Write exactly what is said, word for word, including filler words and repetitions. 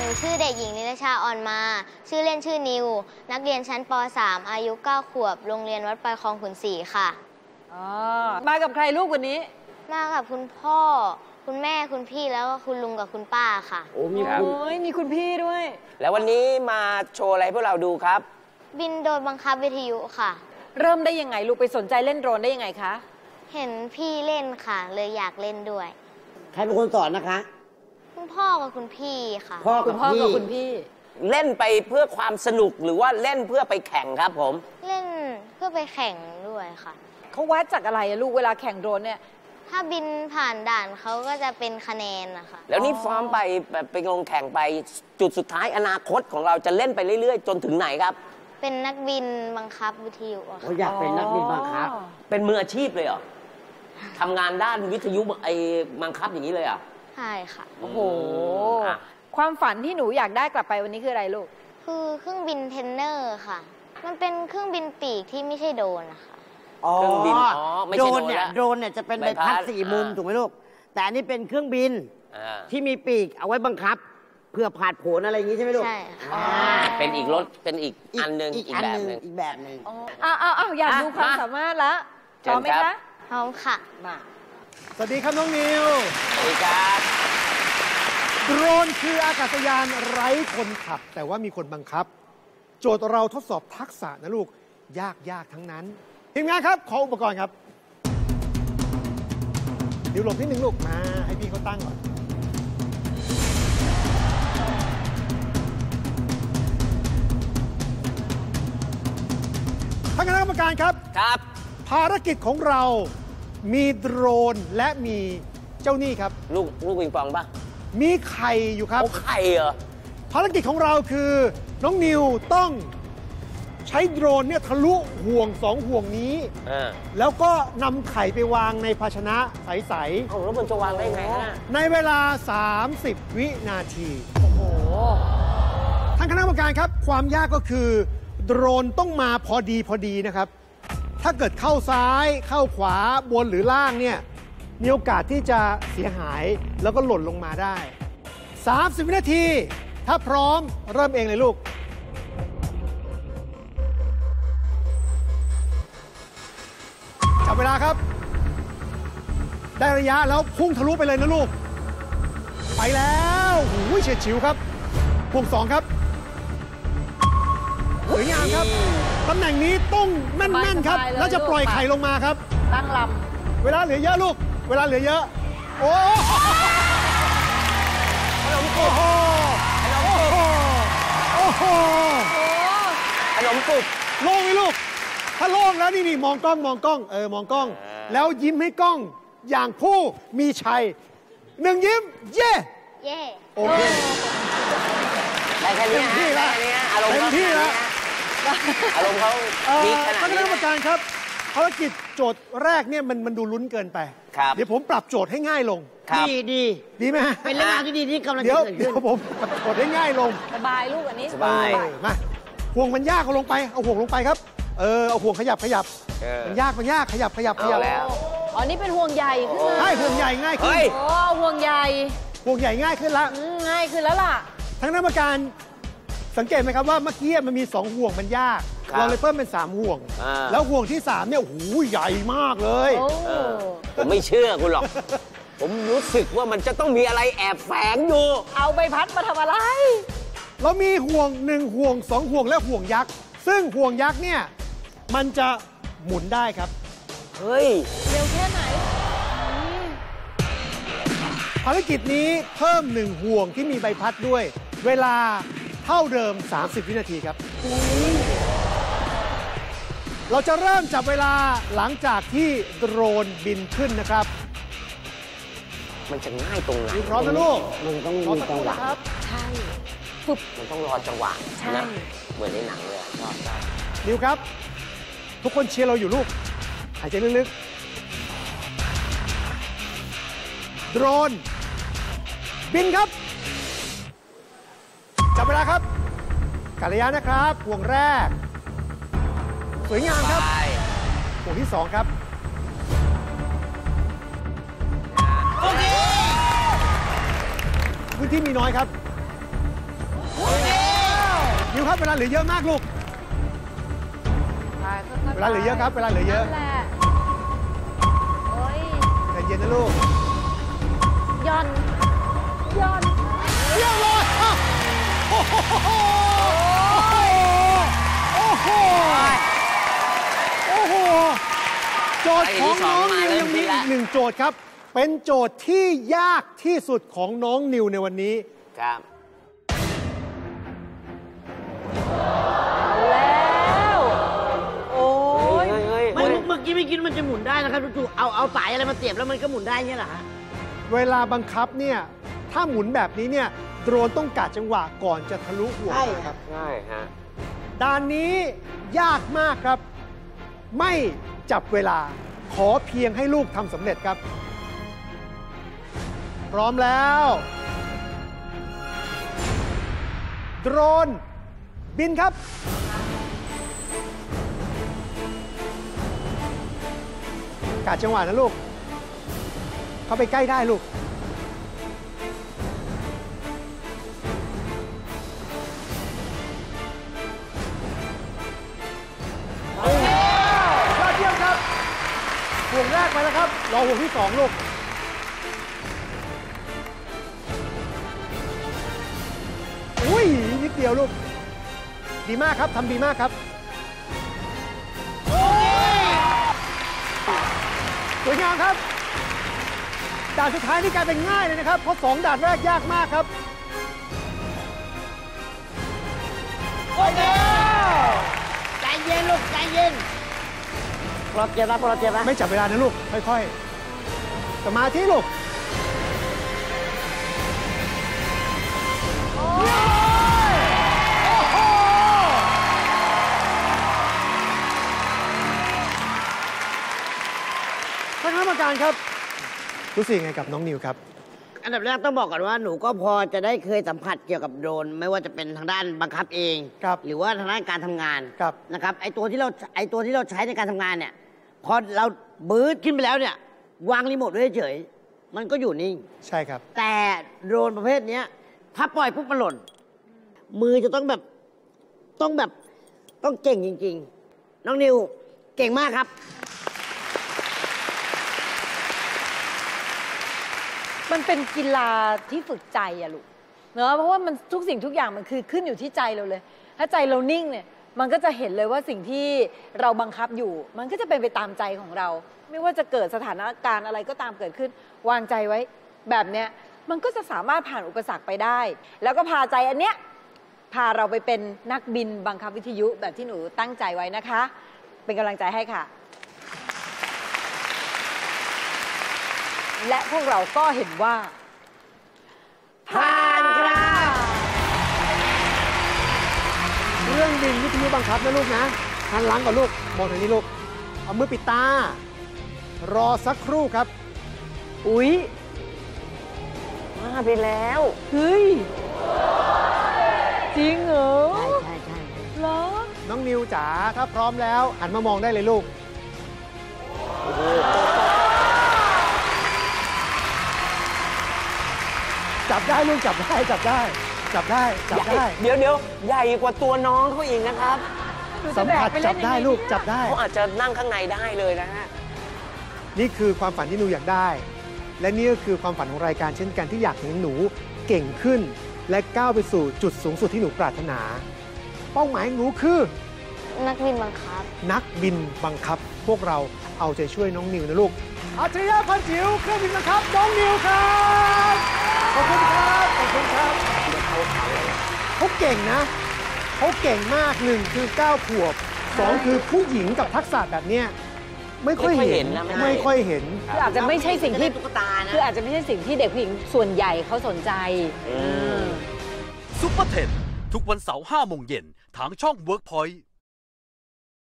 นูชื่อเด็กหญิงนิรชาอ่อนมาชื่อเล่นชื่อนิวนักเรียนชั้นป .สาม อายุเก้าขวบโรงเรียนวัดปลายคลองขุนศรีค่ะอ๋อมากับใครลูกวันนี้มากับคุณพ่อคุณแม่คุณพี่แล้วก็คุณลุงกับคุณป้าค่ะโอ้มีคุณมีคุณพี่ด้วยแล้ววันนี้มาโชว์อะไรพวกเราดูครับบินโดยบังคับวิทยุค่ะเริ่มได้ยังไงลูกไปสนใจเล่นโดรนได้ยังไงคะเห็นพี่เล่นค่ะเลยอยากเล่นด้วยใครเป็นคนสอนนะคะคุณพ่อกับคุณพี่ค่ะพ่อกับพี่กับคุณพี่เล่นไปเพื่อความสนุกหรือว่าเล่นเพื่อไปแข่งครับผมเล่นเพื่อไปแข่งด้วยค่ะเขาวัดจากอะไรลูกเวลาแข่งโดรนเนี่ยถ้าบินผ่านด่านเขาก็จะเป็นคะแนนนะคะแล้วนี่ฟอร์มไปแบบไปลงแข่งไปจุดสุดท้ายอนาคตของเราจะเล่นไปเรื่อยๆจนถึงไหนครับเป็นนักบินบังคับวิทยุอะค่ะอยากเป็นนักบินบังคับเป็นมืออาชีพเลยเหรอทำงานด้านวิทยุไอ้บังคับอย่างนี้เลยอ่ะใช่ค่ะโอ้โหความฝันที่หนูอยากได้กลับไปวันนี้คืออะไรลูกคือเครื่องบินเทรนเนอร์ค่ะมันเป็นเครื่องบินปีกที่ไม่ใช่โดรนนะคะเครื่องบินอ๋อไม่ใช่โดรนเนี่ยโดรนเนี่ยจะเป็นใบพัดสี่มุมถูกไหมลูกแต่อันนี้เป็นเครื่องบินที่มีปีกเอาไว้บังคับเพื่อผ่านผลอะไรอย่างนี้ใช่ไหมลูกใช่เป็นอีกรถเป็นอีกอันหนึ่งอีกแบบหนึ่งอีกแบบหนึ่งอ้าวอ้าวอยากดูความสามารถละพร้อมไหมคะพร้อมค่ะมาสวัสดีครับน้องนิวสวัสดีครับโดรนคืออากาศยานไร้คนขับแต่ว่ามีคนบังคับโจทย์เราทดสอบทักษะนะลูกยากยากทั้งนั้นทีมงานครับขออุปกรณ์ครับเดี๋ยวหลบนิดนึงลูกมาให้พี่เขาตั้งก่อนท่านคณะกรรมการครับครับภารกิจของเรามีโดรนและมีเจ้าหนี้ครับลูกลูกปิงปองป่ะมีไข่อยู่ครับโอ้ไข่เหรอภารกิจของเราคือน้องนิวต้องใช้โดรนเนี่ยทะลุห่วงสองห่วงนี้แล้วก็นำไข่ไปวางในภาชนะใสๆเอาแล้วมันจะวางได้ไงฮะในเวลาสามสิบวินาทีโอ้โหท่านคณะกรรมการครับความยากก็คือโดรนต้องมาพอดีพอดีนะครับถ้าเกิดเข้าซ้ายเข้าขวาบนหรือล่างเนี่ยมีโอกาสที่จะเสียหายแล้วก็หล่นลงมาได้สามสิบวินาทีถ้าพร้อมเริ่มเองเลยลูกจับเวลาครับได้ระยะแล้วพุ่งทะลุไปเลยนะลูกไปแล้วหูยเฉียดฉิวครับห่วงสองครับสวยงามครับตำแหน่งนี้ต้องแม่นๆครับแล้วจะปล่อยไข่ลงมาครับตั้งลำเวลาเหลือเยอะลูกเวลาเหลือเยอะโอ้โหโอ้โหขนมกรุบโล่งไหมลูกถ้าโล่งแล้วนี่นี่มองกล้องมองกล้องเออมองกล้องแล้วยิ้มให้กล้องอย่างผู้มีชัยหนึ่งยิ้มเย่เย่โอเคได้แค่นี้ที่ละอารมณ์เขาที่ละอารมณ์เขาดีขนาดนี้ท่านคณะกรรมการครับภารกิจโจทย์แรกเนี่ยมันมันดูลุ้นเกินไปเดี๋ยวผมปรับโจทย์ให้ง่ายลงดีดีดีไหมฮะเป็นเรื่องราวที่ดีที่กำลังจะเกิดขึ้นเดี๋ยวผมปรับโจทย์ให้ง่ายลงสบายลูกอันนี้สบายมาห่วงมันยากเอาลงไปเอาห่วงลงไปครับเออเอาห่วงขยับขยับมันยากมันยากขยับขยับขยับแล้วอ๋อนี่เป็นห่วงใหญ่ขึ้นใช่ห่วงใหญ่ง่ายขึ้นโอ้ห่วงใหญ่ห่วงใหญ่ง่ายขึ้นละง่ายขึ้นแล้วล่ะทั้งนักกรรมการสังเกตไหมครับว่าเมื่อกี้มันมีสองห่วงมันยากเราเลยเพิ่มเป็นสามห่วงแล้วห่วงที่สามเนี่ยโอ้โหใหญ่มากเลยผมไม่เชื่อคุณหรอกผมรู้สึกว่ามันจะต้องมีอะไรแอบแฝงอยู่เอาใบพัดมาทำอะไรเรามีห่วงหนึ่งห่วงสองห่วงและห่วงยักษ์ซึ่งห่วงยักษ์เนี่ยมันจะหมุนได้ครับเฮ้ยเร็วแค่ไหนภารกิจนี้เพิ่มหนึ่งห่วงที่มีใบพัดด้วยเวลาเท่าเดิมสามสิบวินาทีครับเราจะเริ่มจับเวลาหลังจากที่โดรนบินขึ้นนะครับมันจะง่ายตรงไหนพร้อมนะลูกมันต้องมีจังหวะใช่ปุ๊บมันต้องรอจังหวะนะเหมือนในหนังเลยชอบชอบนิวครับทุกคนเชียร์เราอยู่ลูกหายใจลึกๆโดรนบินครับจับเวลาครับกาลยานะครับห่วงแรกสวยงามครับห่วงที่สองครับพื้นที่มีน้อยครับนิวครับเวลาเหลือเยอะมากลูก เวลาเหลือเยอะครับเวลาเหลือเยอะนั่นแหละโอ้ยใจเย็นนะลูกย่อนย่อนเยี่ยมเลยอ่ะโอ้โหโอ้โหโอ้โหโจทย์ของน้องนิวยังมีอีกหนึ่งโจทย์ครับ เป็นโจทย์ที่ยากที่สุดของน้องนิวในวันนี้ครับแล้วโอ้ยเฮ้ยเฮ้ยไม่เฮ้ยเมื่อกี้ไม่คิดว่ามันจะหมุนได้นะครับจู่ๆเอาเอาสายอะไรมาเสียบแล้วมันก็หมุนได้เงี้ยเหรอฮะเวลาบังคับเนี่ยถ้าหมุนแบบนี้เนี่ยโดรนต้องกะจังหวะก่อนจะทะลุห่วงใช่นะคครัรับ บใช่ฮะด่านนี้ยากมากครับ ไม่จับเวลาขอเพียงให้ลูกทำสำเร็จครับ พร้อมแล้ว โดรน บินครับ กาดจังหวะนะลูก เข้าไปใกล้ได้ลูก ยอดเยี่ยมครับห่วงแรกไปแล้วครับ รอห่วงที่สองลูก อุ้ยนิดเดียวลูก ดีมากครับ ทำดีมากครับสวยงามครับ ด่านสุดท้ายนี่กลายเป็นง่ายเลยนะครับ เพราะสองด่านแรกยากมากครับโอ้ยใจเย็นลูกใจเย็นปลอดเจ็บนะปลอดเจ็บนะไม่จับเวลานะลูก ค่อยๆ สมาธิลูกโอ้โหท่านคณะกรรมการครับ รู้สึกยังไงกับน้องนิวครับอันดับแรกต้องบอกก่อนว่าหนูก็พอจะได้เคยสัมผัสเกี่ยวกับโดรนไม่ว่าจะเป็นทางด้านบังคับเองครับหรือว่าทางด้านการทำงานครับนะครับไอตัวที่เราไอตัวที่เราใช้ในการทำงานเนี่ยพอเราบืดขึ้นไปแล้วเนี่ยวางรีโมทไว้เฉยๆมันก็อยู่นิ่งใช่ครับแต่โดรนประเภทเนี้ยถ้าปล่อยปุ๊บมันหล่น มือจะต้องแบบต้องแบบต้องเก่งจริง ๆ น้องนิวเก่งมากครับมันเป็นกีฬาที่ฝึกใจอะลูกเนอะเพราะว่ามันทุกสิ่งทุกอย่างมันคือขึ้นอยู่ที่ใจเราเลย ถ้าใจเรานิ่งเนี่ยมันก็จะเห็นเลยว่าสิ่งที่เราบังคับอยู่ มันก็จะเป็นไปตามใจของเรา ไม่ว่าจะเกิดสถานการณ์อะไรก็ตามเกิดขึ้นวางใจไว้แบบเนี้ยมันก็จะสามารถผ่านอุปสรรคไปได้ แล้วก็พาใจอันเนี้ยพาเราไปเป็นนักบินบังคับวิทยุแบบที่หนูตั้งใจไว้นะคะ เป็นกำลังใจให้ค่ะ และพวกเราก็เห็นว่าผ่านครับเรื่องบินวิทยุบังคับนะลูกนะหันหลังก่อนลูก มองทางนี้ลูก เอามือปิดตา รอสักครู่ครับอุ๊ยมาไปแล้วเฮ้ย จริงเหรอใช่ใช่ใช่เหรอน้องนิวจ๋าถ้าพร้อมแล้ว หันมามองได้เลยลูก จับได้ลูกจับได้จับได้ จับได้จับได้เดี๋ยวเดี๋ยวใหญ่กว่าตัวน้องเขาอีกนะครับสัมผัสจับได้ลูกจับได้เขาอาจจะนั่งข้างในได้เลยนะฮะนี่คือความฝันที่หนูอยากได้ และนี่ก็คือความฝันของรายการเช่นกันที่อยากเห็นหนูเก่งขึ้น และก้าวไปสู่จุดสูงสุดที่หนูปรารถนา เป้าหมายของหนูคือนักบินบังคับนักบินบังคับ พวกเราเอาใจช่วยน้องนิวนะลูกอัจฉริยะพันจิ๋วเครื่องบินบังคับน้องนิวครับขอบคุณครับขอบคุณครับเขาเก่งนะเขาเก่งมากหนึ่งคือเก้าขวบสองคือผู้หญิงกับทักษะแบบเนี้ยไม่ค่อยเห็นไม่ค่อยเห็นนะไม่ค่อยเห็นคืออาจจะไม่ใช่สิ่งที่ตุ๊กตานะคืออาจจะไม่ใช่สิ่งที่เด็กผู้หญิงส่วนใหญ่เขาสนใจอืมซุปเปอร์เทนทุกวันเสาร์ห้าโมงเย็นทางช่อง เวิร์กพอยต์